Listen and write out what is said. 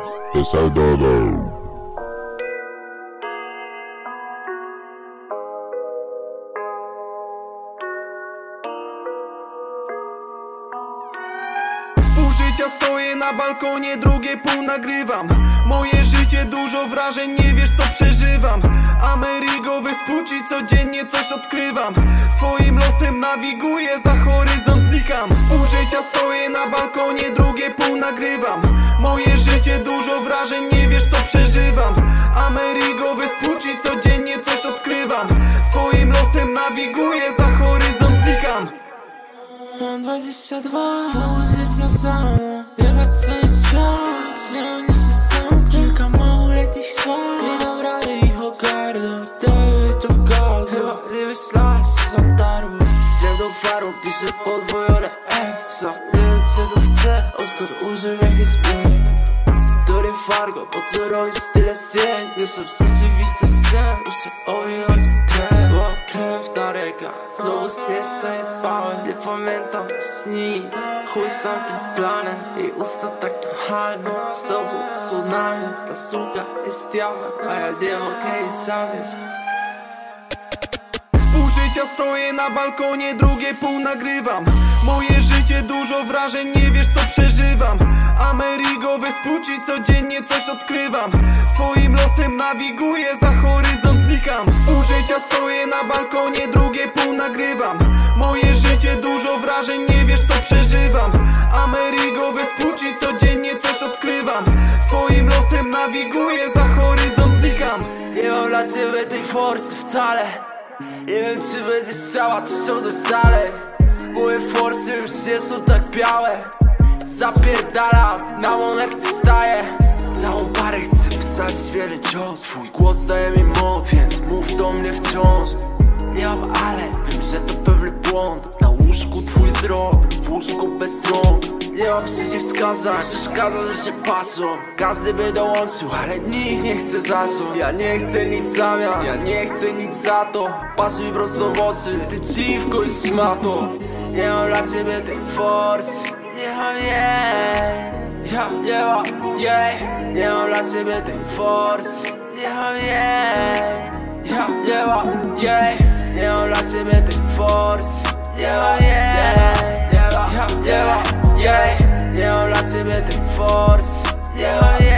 Saldodo. Pół życia stoję na balkonie, drugie pół nagrywam. Moje życie dużo wrażeń, nie wiesz co przeżywam. Amerigo Vespucci, codziennie coś odkrywam. Swoim losem nawiguję, za horyzont znikam. Pół życia stoję na balkonie, drugie pół nagrywam. Moje życie dużo wrażeń, nie wiesz co przeżywam. Amerigo Vespucci, codziennie coś odkrywam. Swoim losem nawiguję, za horyzont znikam. Mam 22, pół życia sam. Jebać co jest świat, zieloni się sam. Kilka małoletnich słab, nie dam rady ich ogarnąć. Daję to gadu, chyba gdyby slaś za darmo. Srebrną farą piszę podwojone EXO. Nie wiem czego chcę, odkąd użył jakiś zmień. Który Fargo, po co robisz tyle zdjęć? Muszę rzeczywistość snem, muszę ominąć tlen. Bo krew na rękach, znowu się zajebałem. Nie pamiętam już nic, chuj z tamtym planem. Jej usta tak nachalne, znowu tsunami. Ta suka jest diabłem, a ja nie mogę jej zawieść. Pół życia stoję na balkonie, drugie pół nagrywam. Moje życie dużo wrażeń, nie wiesz co przeżywam. Amerigo Vespucci, codziennie coś odkrywam. Swoim losem nawiguję, za horyzont znikam. Pół życia stoję na balkonie, drugie pół nagrywam. Moje życie dużo wrażeń, nie wiesz co przeżywam. Amerigo Vespucci, codziennie coś odkrywam. Swoim losem nawiguję, za horyzont znikam. Nie mam dla ciebie tej forsy wcale. Nie wiem czy będziesz chciała coś osiągnąć dalej. Moje forsy już nie są tak białe. Zapierdalam, na monety staję. Całą parę chcę wsadzić wiele cios. Twój głos daje mi moc, więc mów do mnie wciąż. Nie mam ale, wiem, że to pewny błąd. Na łóżku twój wzrok, w łóżku bez rąk. Nie mam przeciwwskazań, przeszkadza, że się patrzą. Każdy by dołączył, ale nikt nie chce zacząć. Ja nie chcę nic w zamian, ja nie chcę nic za to. Patrz mi prosto w oczy, ty dziwko i szmato. Nie mam dla ciebie tej forsy, nie mam jej. Ja nie mam jej. Nie mam dla ciebie tej forsy, nie mam jej. Ja nie mam jej. Nie mam dla ciebie tej forsy, nie mam jej. Ja nie mam jej. Nie mam dla ciebie tej forsy, nie mam jej.